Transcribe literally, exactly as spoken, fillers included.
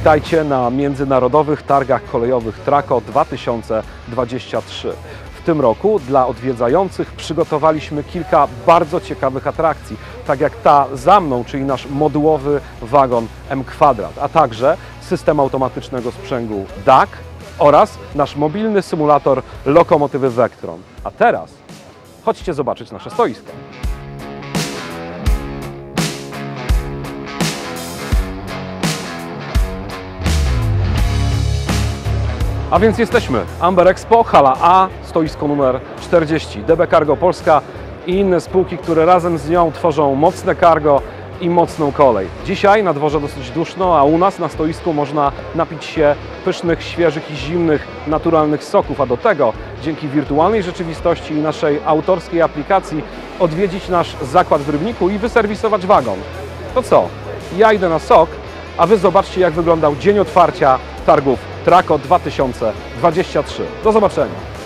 Witajcie na Międzynarodowych Targach Kolejowych Trako dwa tysiące dwadzieścia trzy. W tym roku dla odwiedzających przygotowaliśmy kilka bardzo ciekawych atrakcji, tak jak ta za mną, czyli nasz modułowy wagon M-Kwadrat, a także system automatycznego sprzęgu D A C oraz nasz mobilny symulator lokomotywy Vectron. A teraz chodźcie zobaczyć nasze stoisko. A więc jesteśmy. Amber Expo, hala A, stoisko numer czterdzieści. D B Cargo Polska i inne spółki, które razem z nią tworzą mocne cargo i mocną kolej. Dzisiaj na dworze dosyć duszno, a u nas na stoisku można napić się pysznych, świeżych i zimnych, naturalnych soków, a do tego dzięki wirtualnej rzeczywistości i naszej autorskiej aplikacji odwiedzić nasz zakład w Rybniku i wyserwisować wagon. To co? Ja idę na sok, a Wy zobaczcie, jak wyglądał dzień otwarcia targów Trako dwa tysiące dwadzieścia trzy. Do zobaczenia!